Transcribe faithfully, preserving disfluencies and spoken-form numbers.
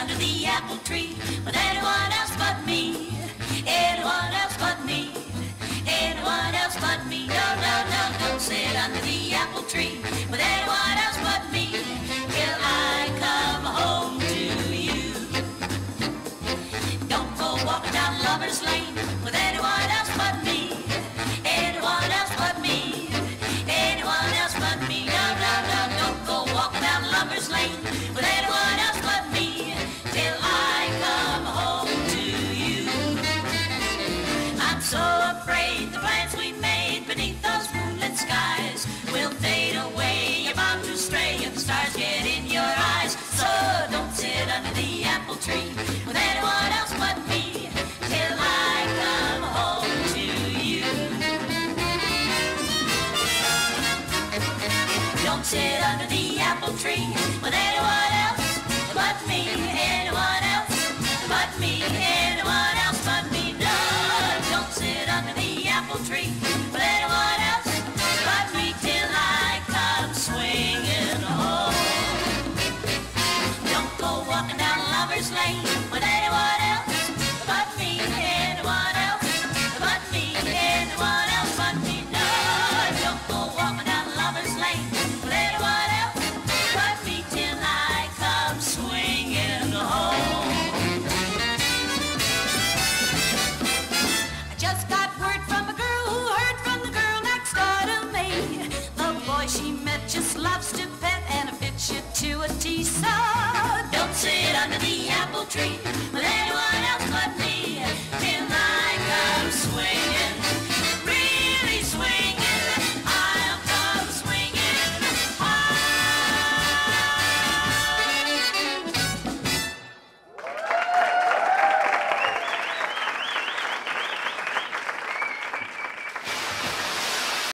under the apple tree with anyone else but me. Anyone else but me. Anyone else but me. No, no, no, don't sit under the apple tree with anyone else but me till I come home to you. Don't go walking down Lover's Lane with anyone else but me. Anyone else but me. Anyone else but me. No, no, no, don't go walking down Lover's Lane with anyone else but me till I come home to you. I'm so afraid the plans we made beneath those moonlit skies will fade away. You're bound to stray if the stars get in your eyes. So don't sit under the apple tree with anyone else but me till I come home to you. Don't sit under the apple tree with anyone else but me. Anyone else but me. Anyone else but me. No, don't sit under the apple tree with anyone else but me till I come swinging home. Don't go walking down Lover's Lane with anyone else but me. Anyone else but me. Anyone else but me. No, don't go walking down Lover's Lane with anyone else but me till I come swinging home. I just got word from a girl who heard from the girl next door to me. The boy she met just loves to pet and fits you to a T. So don't sit under the apple tree